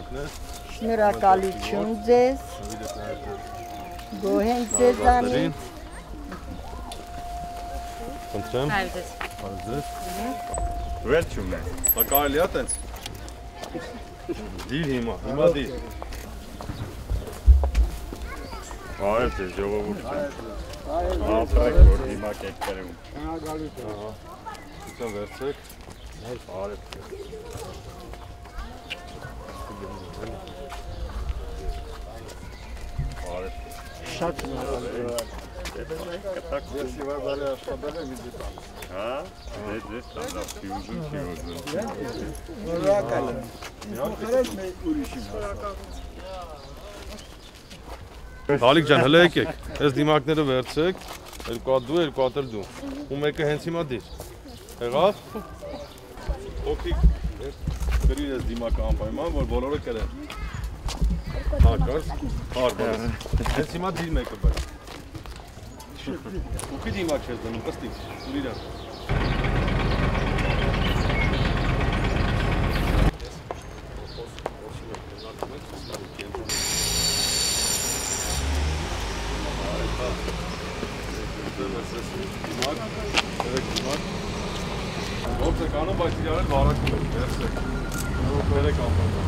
Շնորհակալություն ձեզ։ Գոհ ենք ձեզանից։ Խնդրեմ։ Այդպես։ Այդպես։ Վերջումն է։ Դա կարելի է տենց։ Դիր հիմա դիր։ Այո, դե ժողովուրդ։ Ապրեք որ հիմա կեկտերում։ Ահա։ Ցույց վերցեք։ Արև։ Արև։ Շատ շնորհակալ Կտակ դեսի վար բարի աշխատել եմ իդի տան։ Հա? Դե ստանդարտ ուզում չի ուզում։ Շնորհակալ եմ։ Խորհուրդ մեկ ուրիշին։ Հալիկ ջան, հələ եկեք։ Այս դիմակները վերցեք։ Երկու հատ դու, երկու հատ դու։ Ու մեկը հենց հիմա դիր։ Եղավ։ Օքիկ։ Գրիր այս դիմակը անպայման, որ բոլորը կրեն։ Հա, կար։ Հարբար։ Հենց հիմա դիր մեկը բայց։ Ուքի դիմակ չես դնում, պստիկ, ուր իրան։ Ոնց եք անում, բայց իրար էլ վարակում եք, վերցեք։ Վերեք անպայման։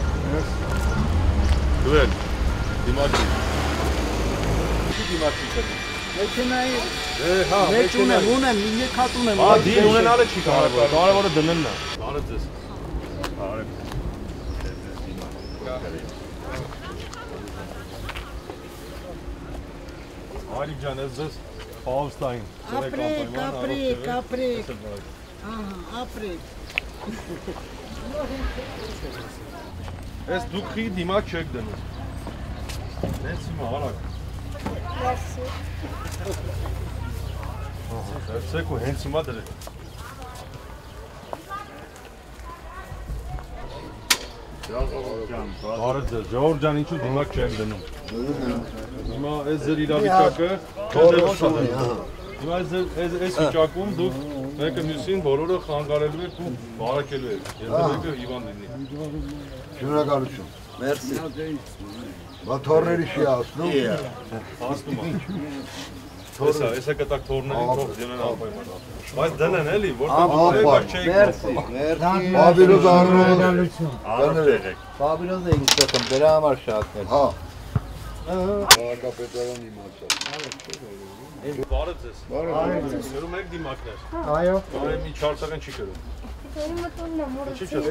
Դու եք, դիմակի։ Ուքի դիմակի կրին։ Մեքենայի հա, մեջ ունեմ, یک հատ ունեմ։ Հա, դին ունենալը չի կարևորը, կարևորը դնելն է։ Բարև ձեզ։ Բարև։ Արիք ջան, ես ձեզ Պաուստային։ Ապրեք։ Ահա, ապրեք։ Ես դուք խի դիմակ չեք դնում։ Հենց հիմա արագ։ Վերցեք ու հենց հիմա դրեք։ Բարև ձեզ, ժողովուրդ ջան, ինչու դիմակ չեք դնում։ Հիմա այս ձեր իրավիճակը Հիմա այս վիճակում դուք մեկը մյուսին բոլորը խանգարելու եք ու բարակելու եք, եթե մեկը հիվանդ լինի։ Շնորհակալություն։ Մերսի։ Բա թորների չի ասնում։ Ասնում եմ։ Հեսա կտակ թորներին թող դնեն անպայման։ Բայց դնեն էլի, որտեղ բարեկարգ չէիք։ Մերսի։ Բաբիրոզ առնողություն։ Բաբիրոզը ինձ ստեմ, դրա համար շատներ։ Հա։ Քաղաքապետարան իմացա։ Բարև ձեզ։ Բարև ձեզ։ Գրում եք դիմակներ։ Այո։ Այո, ինչ հարցական չի գրում։ Ինչի՞ չես։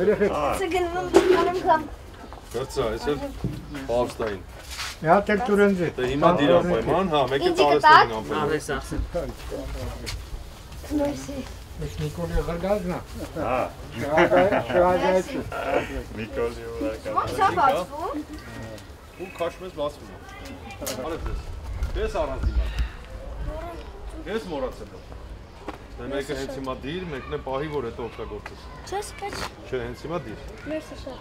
Գցա, այս էլ Պաուստային։ Մի հատ էլ տուրեն ձեզ։ Դե հիմա դիր անպայման, հա, մեկը տարեսնին անպայման։ Ավես ասեմ։ Ես Նիկոլի ղրգազնա։ Հա։ Շահագայություն։ Նիկոլի ուրական։ Ու քաշմես բացվում է։ Բարև ձեզ։ Ես առանց դիմակ։ Ես մոռացել եմ։ Դե մեկը հենց հիմա դիր, մեկն է պահի, որ հետո օգտագործես։ Չես կաչ։ Չէ, հենց հիմա դիր։ Մերսի շատ։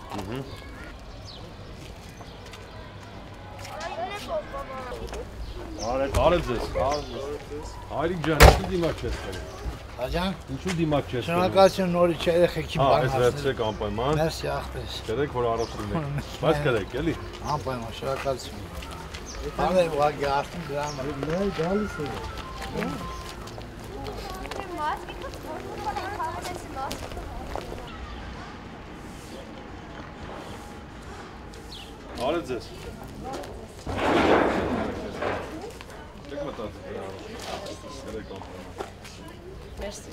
Բարև ձեզ։ Հայրիկ ջան, ինչու դիմակ չես տալի։ Աջան, Ինչու դիմակ չես տալի։ շնորհակալություն նորից երեխեքի Հա, բան այս վերցրեք անպայման։ Մերսի ախպես։ Կերեք, որ առողջ լինեք։ Բայց կերեք, էլի։ Անպայման շնորհակալություն։ Բարև ուղղակի արդեն դրա համար։ Գալիս է։ Բարև ձեզ։ Եք մտածել դրա համար։ Կերեք անպայման։ Մերսի։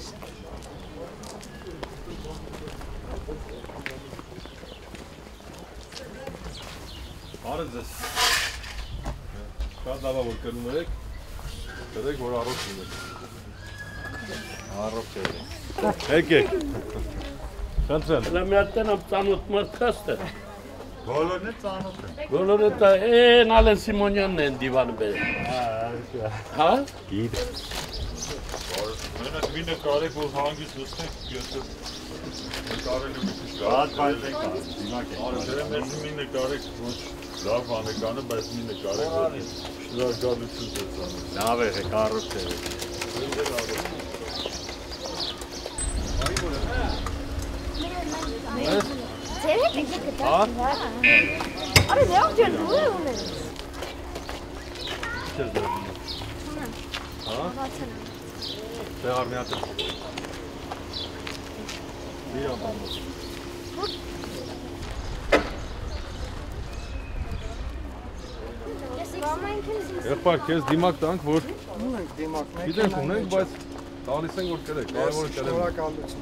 Բարև ձեզ։ Շատ լավ է, որ կրում եք։ Կերեք, որ առողջ լինեք։ Առողջ եղեք։ Եկեք։ Խնդրեմ։ Մի հատ տենամ ծանոթ մարդ կաստ է։ Բոլորն է ծանոթ են։ Բոլորը դա են Ալեն Սիմոնյանն են դիվանը բերել։ Հա? Գիտ։ Մենակ մի նկարեք, որ հանգիստ լսնեք, եթե նկարելու մի քիչ Հատ բայց եք դիմակ եք։ Արո, դե մեզ մի նկարեք, ոչ լավ անեկանը, բայց մի նկարեք, որ շնորհակալություն ձեզ անում։ Լավ եղեք, առողջ եղեք։ Ձեր Հա։ Արա դե ջան դու ունես։ Չես դեռ։ Հա։ Դե արմիատը։ Դիա բան։ Եղբայր, քեզ դիմակ տանք, որ Ունենք դիմակ մեկ։ գիտենք ունենք, բայց տալիս ենք որ կերեք, կարևորը կերեք։ Շնորհակալություն։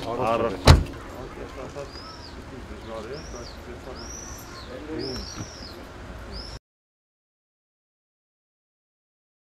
Առողջ։